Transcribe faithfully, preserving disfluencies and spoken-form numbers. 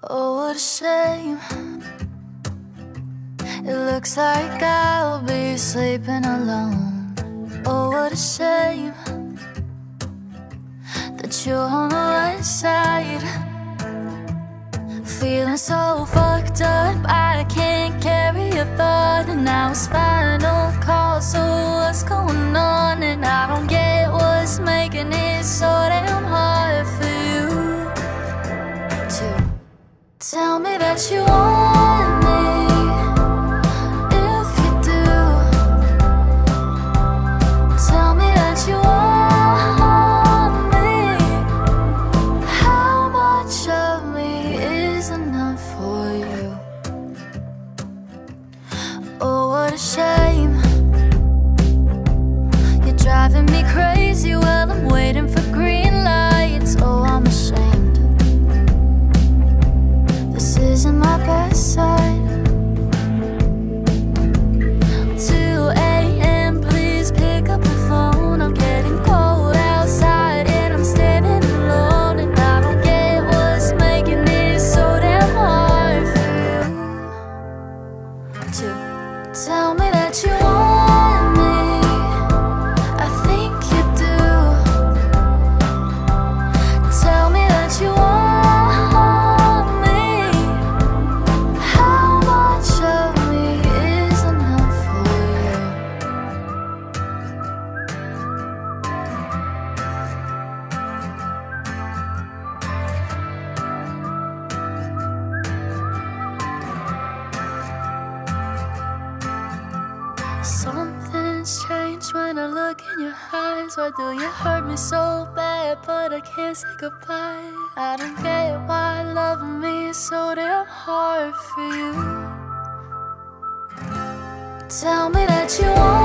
Oh, what a shame. It looks like I'll be sleeping alone. Oh, what a shame that you're on the right side. Feeling so fucked up, I can't carry a thought. And now it's final call, so what's going on? And I don't get what's making it so damn hard for you to tell me that you want me. If you do, tell me that you want me. How much of me is enough for you? Oh, what a shame. You're driving me crazy while I'm waiting for green lights. Oh, I'm ashamed. This isn't my best side. two A M, please pick up the phone. I'm getting cold outside and I'm standing alone. And I don't get what's making it so damn hard for you to tell me that you want me. I think you do. Tell me that you want me. How much of me is enough for you? Something's changed when I look in your eyes. Why do you hurt me so bad, but I can't say goodbye? I don't get why loving me is so damn hard for you. Tell me that you want